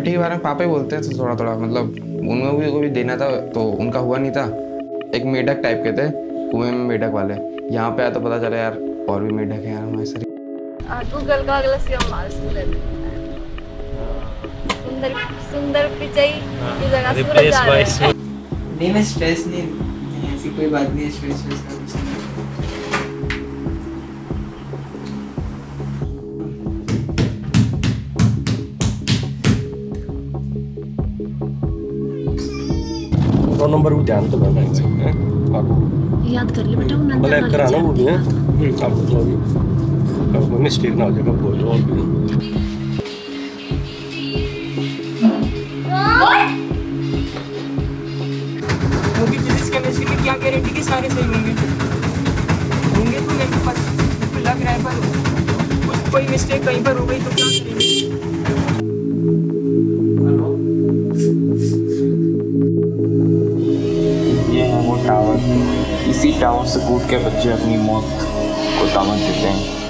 IIT के बारे में पापा ही बोलते हैं तो थोड़ा थोड़ा, मतलब उनमें भी को भी देना था तो उनका हुआ नहीं था। एक मेढक टाइप के थे, कुएं में मेढक वाले। यहाँ पे आया तो पता चला यार और भी मेढक है यार हमारे शरीर। गूगल का अगला सी माल सुंदर सुंदर सुंदर पिचाई की जगह सूरज जा रहा है। नहीं मैं स्ट्रेस नहीं, ऐसी कोई बात नहीं है, स्ट्रेस का कुछ नहीं। दो नंबर भी ध्यान तो करना है आपको, याद कर ले बेटा। ब्लैक कराना वो भी है आपको, जो भी अब मिस्टेक ना हो जाएगा बोल और भी। क्योंकि फिजिक्स केमिस्ट्री में क्या गारंटी कि सारे सही होंगे तो मेरे पास लग रहा है, पर कोई मिस्टेक कहीं पर हो गई तो क्या करेंगे। ये है वो टावर, इसी टावर से कूद के बच्चे अपनी मौत को दामन देते हैं।